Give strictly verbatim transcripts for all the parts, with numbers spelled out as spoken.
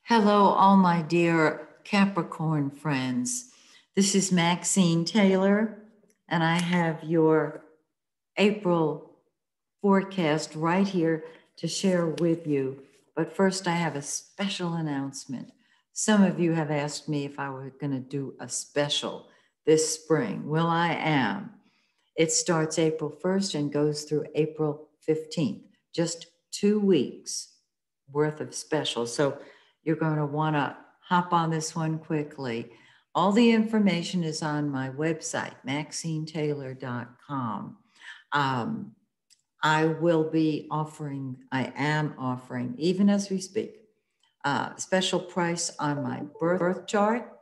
Hello, all my dear Capricorn friends. This is Maxine Taylor, and I have your April forecast right here to share with you. But first, I have a special announcement. Some of you have asked me if I were going to do a special this spring. Well, I am. It starts April first and goes through April fifteenth, just two weeks worth of special. So you're going to want to hop on this one quickly. All the information is on my website, maxine taylor dot com. Um, I will be offering, I am offering, even as we speak, uh, special price on my birth chart,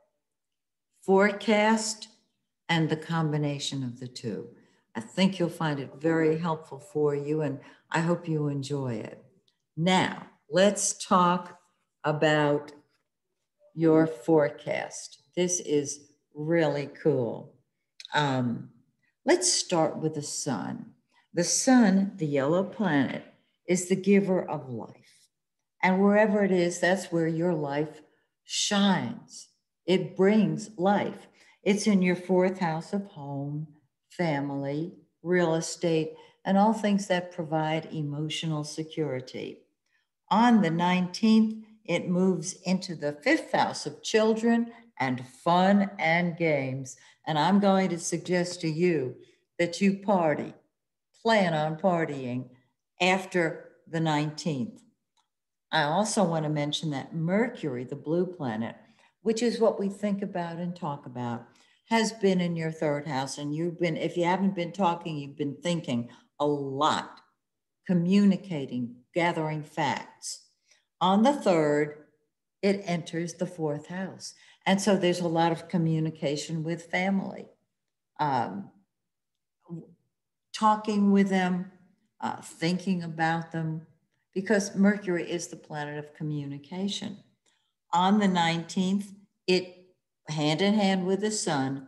forecast, and the combination of the two. I think you'll find it very helpful for you, and I hope you enjoy it. Now, let's talk about your forecast. This is really cool. Um, let's start with the sun. The sun, the yellow planet, is the giver of life. And wherever it is, that's where your life shines. It brings life. It's in your fourth house of home, family, real estate, and all things that provide emotional security. On the nineteenth, it moves into the fifth house of children and fun and games. And I'm going to suggest to you that you party, plan on partying after the nineteenth. I also want to mention that Mercury, the blue planet, which is what we think about and talk about, has been in your third house. And you've been, if you haven't been talking, you've been thinking a lot, communicating, gathering facts. On the third, it enters the fourth house. And so there's a lot of communication with family, um, talking with them, uh, thinking about them, because Mercury is the planet of communication. On the nineteenth, it, hand in hand with the sun,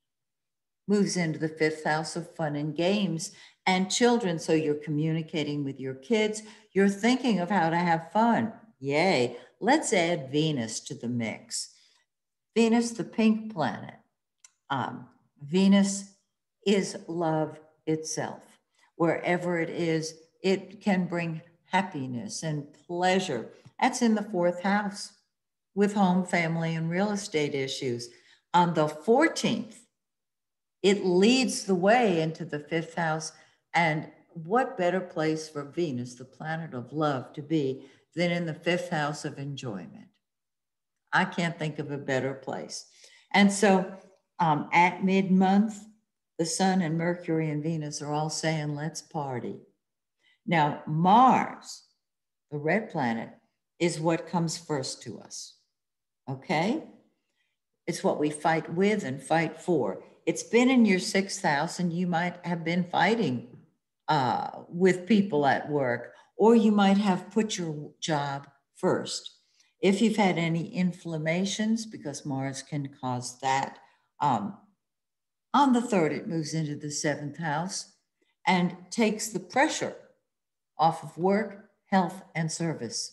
moves into the fifth house of fun and games and children. So you're communicating with your kids. You're thinking of how to have fun. Yay. Let's add Venus to the mix. Venus, the pink planet. Um, Venus is love itself. Wherever it is, it can bring happiness and pleasure. That's in the fourth house with home, family, and real estate issues. On the fourteenth, it leads the way into the fifth house. And what better place for Venus, the planet of love, to be than in the fifth house of enjoyment? I can't think of a better place. And so um, at mid month, the sun and Mercury and Venus are all saying, let's party. Now, Mars, the red planet, is what comes first to us. Okay? It's what we fight with and fight for. It's been in your sixth house, and you might have been fighting uh, with people at work, or you might have put your job first. If you've had any inflammations, because Mars can cause that, um, on the third, it moves into the seventh house and takes the pressure off of work, health, and service.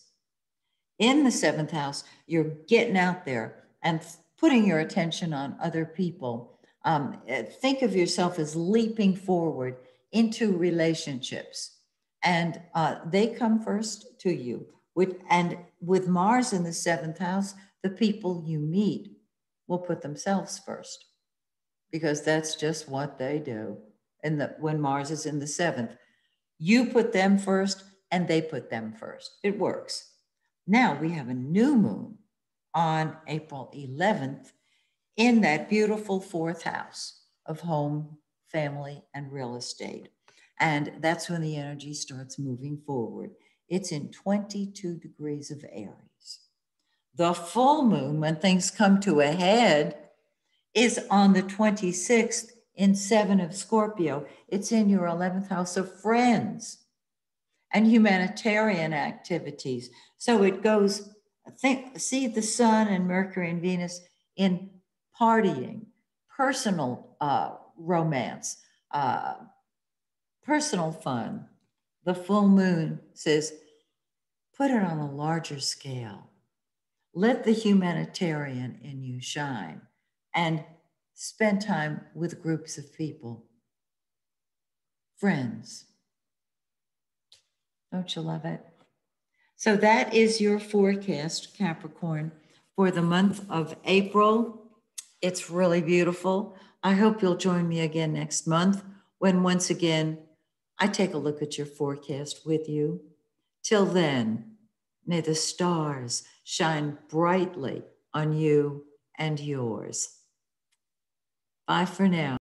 In the seventh house, you're getting out there and putting your attention on other people. Um, think of yourself as leaping forward into relationships, and uh, they come first to you. With, and with Mars in the seventh house, the people you meet will put themselves first, because that's just what they do. And the, when Mars is in the seventh, you put them first and they put them first. It works. Now we have a new moon on April eleventh in that beautiful fourth house of home, family, and real estate. And that's when the energy starts moving forward. It's in twenty-two degrees of Aries. The full moon, when things come to a head, is on the twenty-sixth in seven of Scorpio. It's in your eleventh house of friends and humanitarian activities. So it goes, think, see the sun and Mercury and Venus in partying, personal uh, romance, uh, personal fun. The full moon says, put it on a larger scale. Let the humanitarian in you shine and spend time with groups of people. Friends. Don't you love it? So that is your forecast, Capricorn, for the month of April. It's really beautiful. I hope you'll join me again next month when once again I take a look at your forecast with you. Till then, may the stars shine brightly on you and yours. Bye for now.